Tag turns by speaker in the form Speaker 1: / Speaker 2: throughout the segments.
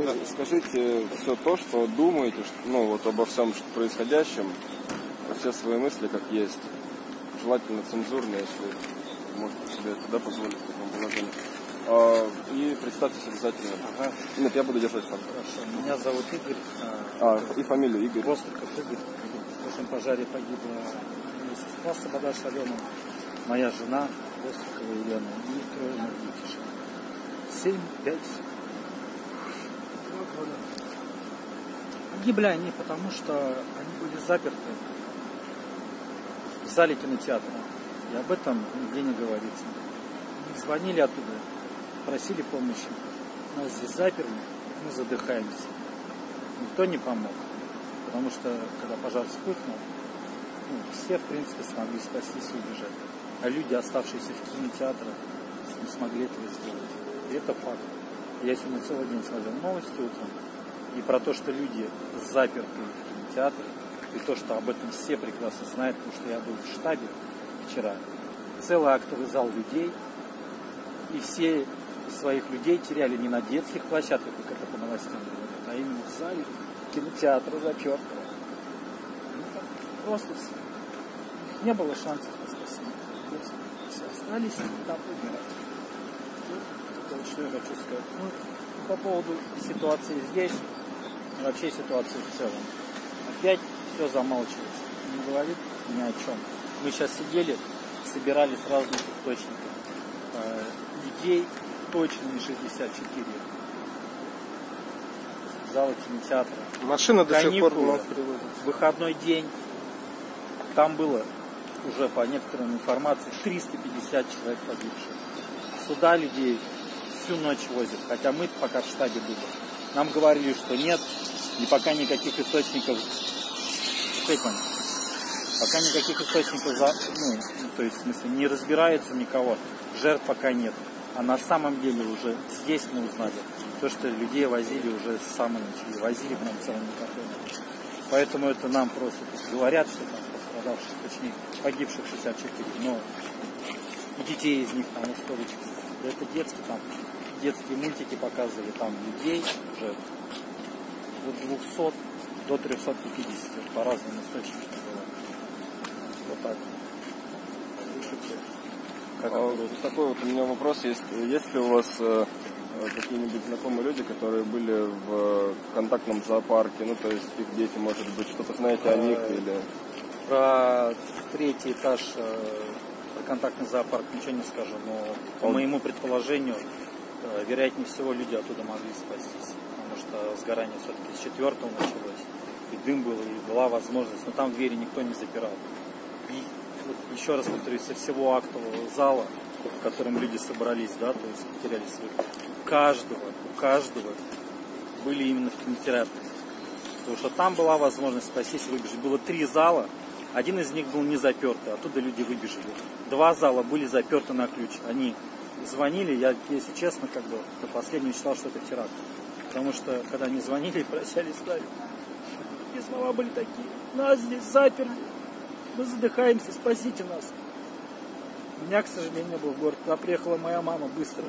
Speaker 1: скажите все то, что думаете, ну вот обо всем происходящем, все свои мысли как есть. Желательно цензурно, если можете себе это позволить в таком положении. И представьтесь обязательно.
Speaker 2: Ага.
Speaker 1: Нет, я буду держать сам.
Speaker 2: Хорошо. Меня зовут Игорь.
Speaker 1: И фамилию Игорь.
Speaker 2: Востриков Игорь. В прошлом пожаре погибла моя сестра Сабада Шалена, моя жена Вострикова Елена и трое моих детишек. 7, 5, 2 года. Погибли они, потому что они были заперты в зале кинотеатра. И об этом нигде не говорится. Они звонили оттуда, просили помощи. Нас здесь заперли, мы задыхаемся. Никто не помог. Потому что, когда пожар вспыхнул, все, в принципе, смогли спастись и убежать. А люди, оставшиеся в кинотеатре, не смогли этого сделать. И это факт. Я сегодня целый день смотрел новости утром. И про то, что люди заперты в кинотеатре, и то, что об этом все прекрасно знают, потому что я был в штабе вчера. Целый актовый зал людей, и все своих людей теряли не на детских площадках, как это по новостям говорят, а именно в зале кинотеатра запертого. Просто все. Не было шансов на спасение. Все остались там умирать. Это вот что я хочу сказать. По поводу ситуации здесь, и вообще ситуации в целом. Опять все замалчивается. Не говорит ни о чем. Мы сейчас сидели, собирали с разных источников людей, точно не 64. Зала кинотеатра.
Speaker 1: Машина до сих пор приводит.
Speaker 2: Выходной день. Там было уже по некоторым информации 350 человек погибших. Сюда людей всю ночь возят. Хотя мы пока в штабе были. Нам говорили, что нет, и пока никаких источников... Пока никаких источников, то есть, в смысле, не разбирается никого, жертв пока нет. А на самом деле уже здесь мы узнали, то, что людей возили уже с самого начала, возили прям целыми картонами. Поэтому это нам просто говорят, что там пострадавших, точнее, погибших 64, но и детей из них там историчек. Да это детские, там детские мультики показывали, там людей уже от 200 до 350 по разным источникам было. Вот так.
Speaker 1: Такой вот у меня вопрос есть. Есть ли у вас какие-нибудь знакомые люди, которые были в контактном зоопарке? Ну, то есть их дети, может быть, что-то знаете о них или...
Speaker 2: Про третий этаж, про контактный зоопарк ничего не скажу, но по моему предположению, вероятнее всего, люди оттуда могли спастись. Потому что сгорание все-таки с 4-го началось. И дым был, и была возможность, но там двери никто не запирал. И вот еще раз повторюсь, со всего актового зала, в котором люди собрались, да, то есть потеряли своих, у каждого были именно в кинотеатре. Потому что там была возможность спастись и выбежать. Было 3 зала, один из них был не запертый, оттуда люди выбежали. 2 зала были заперты на ключ. Они звонили, я, если честно, как бы до последнего считал, что это теракт. Потому что, когда они звонили и прощались с нами, и слова были такие: нас здесь заперли, мы задыхаемся, спасите нас. У меня, к сожалению, не было в городе. Туда приехала моя мама быстро.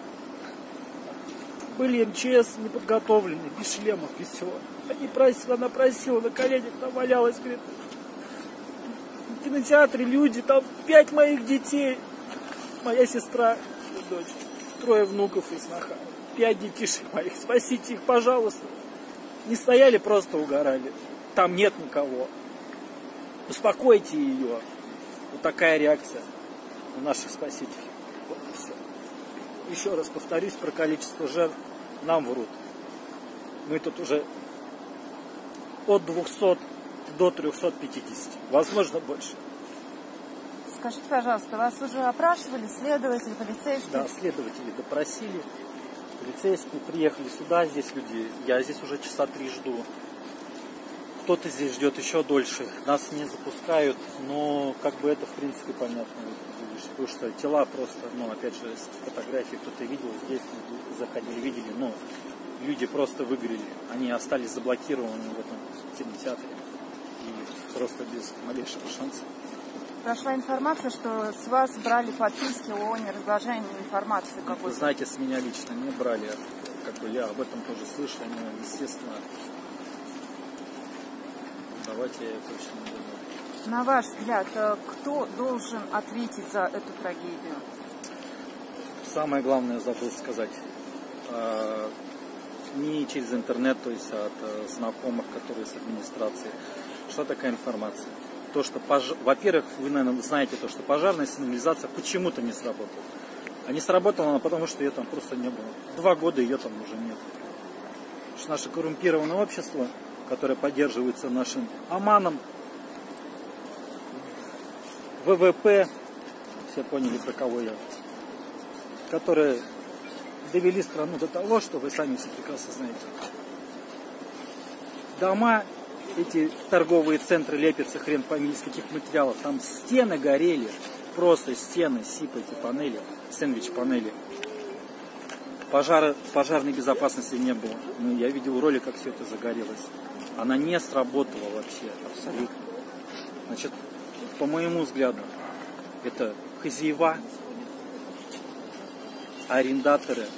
Speaker 2: Были МЧС неподготовленные, без шлемов, без всего. Она просила, на коленях там валялась, говорит, в кинотеатре люди, там 5 моих детей. Моя сестра, дочь, 3 внуков и сноха. 5 детишек моих, спасите их, пожалуйста. Не стояли, просто угорали. Там нет никого. Успокойте ее. Вот такая реакция у наших спасителей. Вот и все. Еще раз повторюсь про количество жертв. Нам врут. Мы тут уже от 200 до 350. Возможно, больше.
Speaker 3: Скажите, пожалуйста, вас уже опрашивали следователи, полицейские?
Speaker 2: Да, следователи допросили. Полицейские приехали сюда, здесь люди. Я здесь уже часа 3 жду. Кто-то здесь ждет еще дольше. Нас не запускают, но как бы это в принципе понятно. Потому что тела просто, опять же, с фотографий кто-то видел, здесь заходили, видели, но люди просто выгорели. Они остались заблокированы в этом кинотеатре. И просто без малейшего шанса.
Speaker 3: Прошла информация, что с вас брали подписки о неразглашении информации какой-то.
Speaker 2: Вы знаете, с меня лично не брали. как бы я об этом тоже слышал, но, естественно, давайте я точно не думаю.
Speaker 3: На ваш взгляд, кто должен ответить за эту трагедию?
Speaker 2: Самое главное забыл сказать. Не через интернет, то есть от знакомых, которые с администрацией. Что такая информация? То, что, во-первых, вы, наверное, знаете то, что пожарная сигнализация почему-то не сработала. А не сработала она потому, что ее там просто не было. 2 года ее там уже нет. Потому что наше коррумпированное общество, которое поддерживается нашим Оманом, ВВП, все поняли, про кого я, которые довели страну до того, что вы сами все прекрасно знаете. Дома, эти торговые центры лепятся хрен пойми из каких материалов. Там стены горели, просто стены, СИП, эти панели, сэндвич-панели. Пожарной безопасности не было. Ну, я видел ролик, как все это загорелось. Она не сработала вообще, абсолютно. Значит, по моему взгляду, это хозяева, арендаторы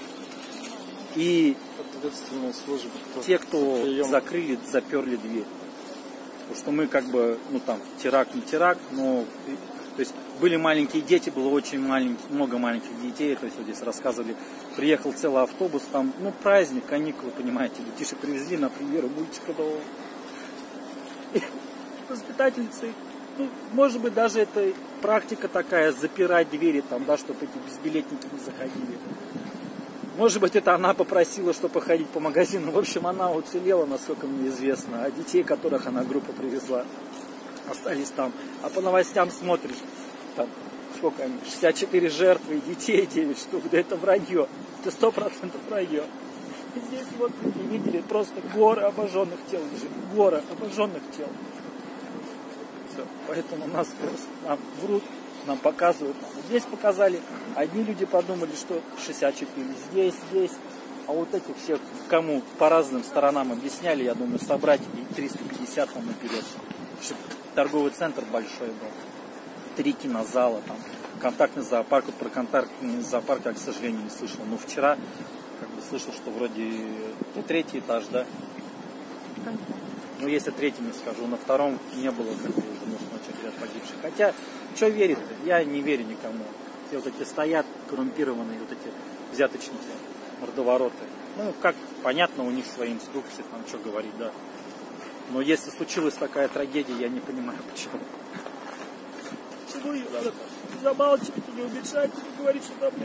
Speaker 2: и
Speaker 1: Ответственная служба.
Speaker 2: те, кто закрыли, заперли дверь. Потому что мы как бы, ну там, теракт, не теракт, но то есть были маленькие дети, было очень много маленьких детей, то есть вот здесь рассказывали, приехал целый автобус, там, ну праздник, каникулы, понимаете, детишек привезли на премьеру мультика нового. Воспитательницы, ну, может быть, даже это практика такая, запирать двери там, да, чтобы эти безбилетники не заходили. Может быть, это она попросила, чтобы походить по магазину. В общем, она уцелела, насколько мне известно. А детей, которых она группа привезла, остались там. А по новостям смотришь, там, сколько они, 64 жертвы, детей 9 штук. Да это вранье. Это 100% вранье. И здесь вот, видели, просто горы обожженных тел лежит. Горы обожженных тел. Все. Поэтому нам врут, нам показывают. Вот здесь показали. Одни люди подумали, что 64 здесь. А вот этих всех, кому по разным сторонам объясняли, я думаю, собрать и 350 там наберется. Чтобы торговый центр большой был. 3 кинозала, там, контактный зоопарк. Вот про контактный зоопарк я, к сожалению, не слышал. Но вчера как бы слышал, что вроде 3-й этаж, да? Ну, если 3-й не скажу, на 2-м не было как бы уже ночью говорят погибших. Хотя, что верит-то? Я не верю никому. Все вот эти стоят коррумпированные, вот эти взяточники, мордовороты. Ну, как понятно, у них свои инструкции, там что говорить, да. Но если случилась такая трагедия, я не понимаю, почему. Почему ее надо замалчивать, не убежать, не говорить, что там, блядь,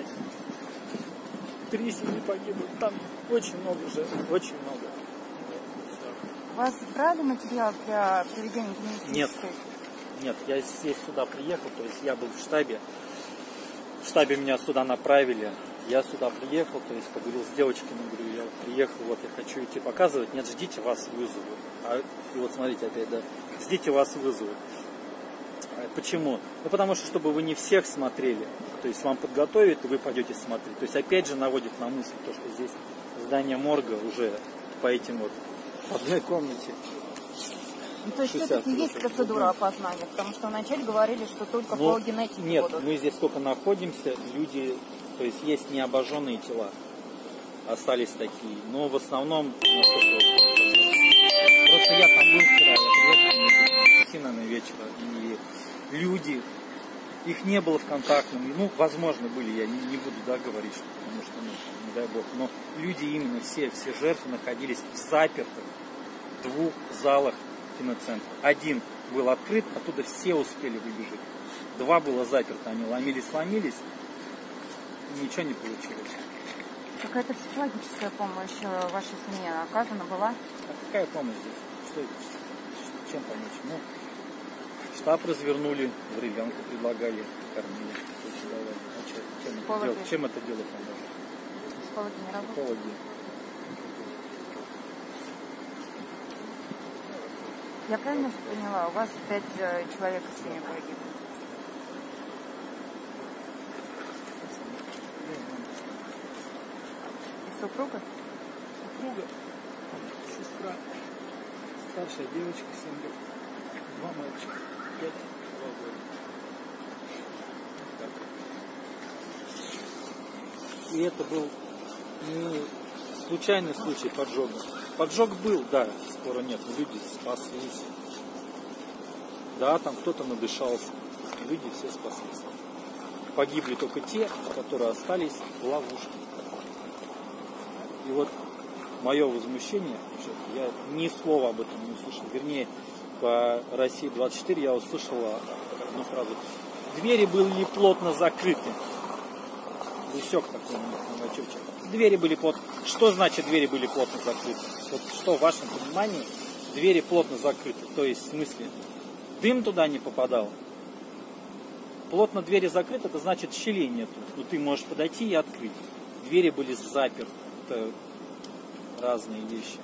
Speaker 2: 3 семьи погибнут. Там очень много жертв, очень много.
Speaker 3: У вас брали материал для проведения генетической?
Speaker 2: Нет, я здесь сюда приехал, то есть я был в штабе. В штабе меня сюда направили. Я сюда приехал, то есть поговорил с девочками, говорю, я приехал, вот я хочу идти показывать. Нет, ждите, вас вызовут. И вот смотрите опять, да, ждите, вас вызовут. Почему? Ну потому что, чтобы вы не всех смотрели, то есть вам подготовят, и вы пойдете смотреть. То есть опять же наводит на мысль, то, что здесь здание морга уже по этим вот в одной комнате.
Speaker 3: Ну, то есть все-таки есть процедура опознания, потому что вначале говорили, что только по генетике
Speaker 2: нет,
Speaker 3: будут.
Speaker 2: мы здесь только находимся, люди, то есть есть необожженные тела, остались такие, но в основном, просто я там был вчера, я приехал 10, наверное, вечера, и люди, их не было в контактном, ну, возможно, были, я не буду, да, говорить, что, потому что, ну, не дай бог, но люди именно все жертвы находились в запертых 2 залах киноцентра. 1 был открыт, оттуда все успели выбежать. 2 было заперто, они ломились, ничего не получилось.
Speaker 3: Какая-то психологическая помощь вашей семье оказана была?
Speaker 2: А какая помощь здесь? Что, чем помочь? Ну, штаб развернули, в ребенка предлагали, кормили, давали. Чем это дело поможет?
Speaker 3: Психологи не работают?
Speaker 2: Психологи.
Speaker 3: Я правильно поняла, у вас 5 человек из семьи погибло? И супруга?
Speaker 2: Супруга, сестра, старшая девочка, 7 лет, 2 мальчика, 5, 2 года. И это был не случайный случай поджога. Поджог был, да, спора нет, но люди спаслись. Да, там кто-то надышался, люди все спаслись. Погибли только те, которые остались в ловушке. И вот мое возмущение, я ни слова об этом не услышал. Вернее, по России 24 я услышала одну фразу. Двери были плотно закрыты. Гусек такой мачевчик. Двери были плотно. Что значит двери были плотно закрыты? Вот что в вашем понимании двери плотно закрыты? То есть в смысле дым туда не попадал. Плотно двери закрыты, это значит щелей нету. Но ты можешь подойти и открыть. Двери были заперты. Это разные вещи.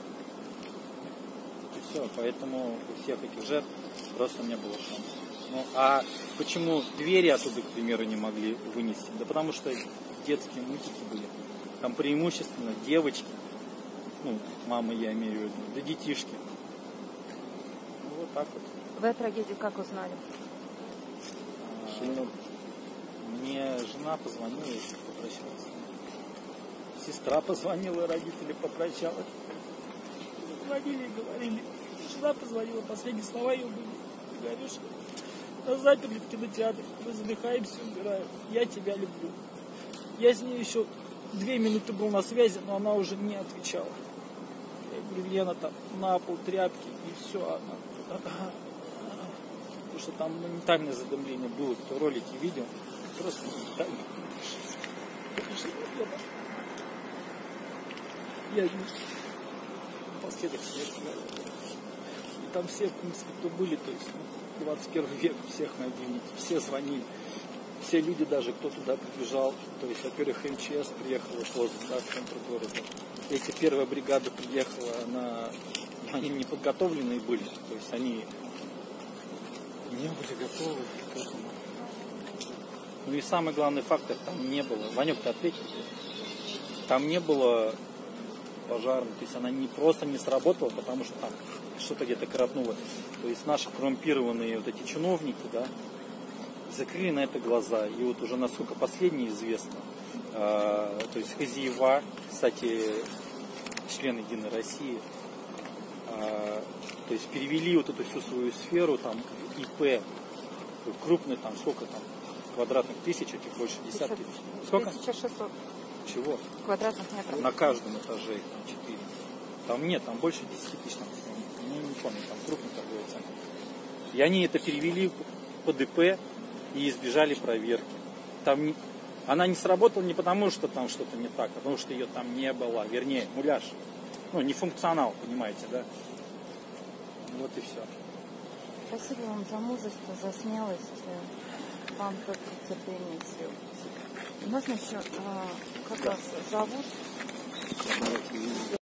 Speaker 2: И все. Поэтому у всех этих жертв просто не было шанса. Ну, а почему двери оттуда, к примеру, не могли вынести? Да потому что детские мультики были. Там преимущественно девочки, ну, мамы я имею в виду, да детишки. Ну, вот так вот.
Speaker 3: Вы о трагедии как узнали?
Speaker 2: Мне жена позвонила и попрощалась. Сестра позвонила, родители попрощалась. Звонили и говорили. Жена позвонила, последние слова ее были. Говоришь, нас заперли в кинотеатре, мы задыхаемся, умираем. Я тебя люблю. Я с ней еще 2 минуты был на связи, но она уже не отвечала. Я говорю, Лена, там на пол тряпки, и все. Она... Потому что там моментальное задымление было, кто ролики видел. Просто моментально. Я последних смерти. И там все, в принципе, кто были, то есть 21 век, всех мобильники, все звонили. Все люди даже, кто туда прибежал, то есть, во-первых, МЧС приехала поздно, да, в центр города. Если первая бригада приехала, они не подготовленные были, то есть они не были готовы к этому. Ну и самый главный фактор, там не было, Ванек, ты ответил, там не было пожарной, то есть она не просто не сработала, потому что там что-то где-то коротнуло. То есть наши коррумпированные вот эти чиновники, да, закрыли на это глаза. И вот уже насколько последнее известно, то есть хозяева, кстати, члены Единой России, то есть перевели вот эту всю свою сферу там в ИП, крупный там, сколько там, квадратных тысяч, этих больше десятки тысяч. Сколько?
Speaker 3: 1600
Speaker 2: Чего?
Speaker 3: квадратных метров.
Speaker 2: На каждом этаже их там 4. Там нет, там больше 10 тысяч, там, ну не помню, там крупный торговый центр. И они это перевели под ИП и избежали проверки. Там она не сработала не потому, что там что-то не так, а потому что ее там не было. Вернее, муляж. Ну, не функционал, понимаете, да? Вот и все.
Speaker 3: Спасибо вам за мужество, за смелость. Вам только терпение сил. Можно еще, как вас зовут?